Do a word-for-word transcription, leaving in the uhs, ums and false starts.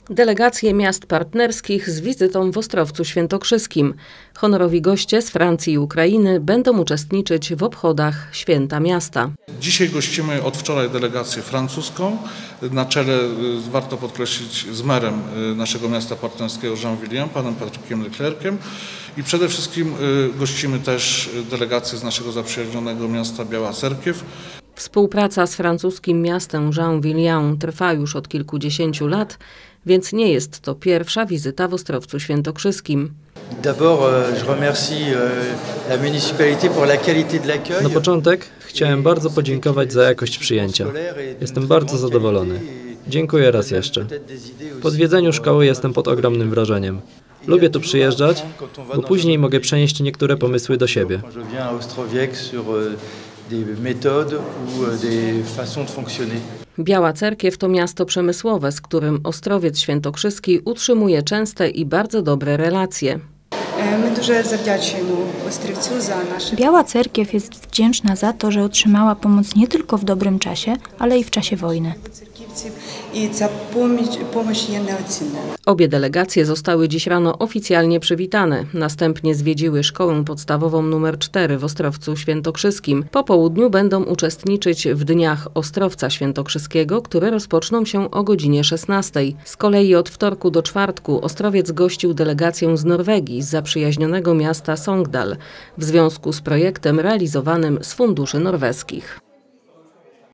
Delegacje miast partnerskich z wizytą w Ostrowcu Świętokrzyskim. Honorowi goście z Francji i Ukrainy będą uczestniczyć w obchodach Święta Miasta. Dzisiaj gościmy od wczoraj delegację francuską, na czele, warto podkreślić, z merem naszego miasta partnerskiego Jean-William, panem Patrykiem Leclerciem, i przede wszystkim gościmy też delegację z naszego zaprzyjaźnionego miasta Biała Cerkiew. Współpraca z francuskim miastem Jean-William trwa już od kilkudziesięciu lat, więc nie jest to pierwsza wizyta w Ostrowcu Świętokrzyskim. Na początek chciałem bardzo podziękować za jakość przyjęcia. Jestem bardzo zadowolony. Dziękuję raz jeszcze. Po zwiedzeniu szkoły jestem pod ogromnym wrażeniem. Lubię tu przyjeżdżać, bo później mogę przenieść niektóre pomysły do siebie. Biała Cerkiew to miasto przemysłowe, z którym Ostrowiec Świętokrzyski utrzymuje częste i bardzo dobre relacje. Biała Cerkiew jest wdzięczna za to, że otrzymała pomoc nie tylko w dobrym czasie, ale i w czasie wojny. Obie delegacje zostały dziś rano oficjalnie przywitane. Następnie zwiedziły szkołę podstawową numer cztery w Ostrowcu Świętokrzyskim. Po południu będą uczestniczyć w Dniach Ostrowca Świętokrzyskiego, które rozpoczną się o godzinie szesnastej. Z kolei od wtorku do czwartku Ostrowiec gościł delegację z Norwegii, z zaprzyjaźnionego miasta Sogndal, w związku z projektem realizowanym z funduszy norweskich.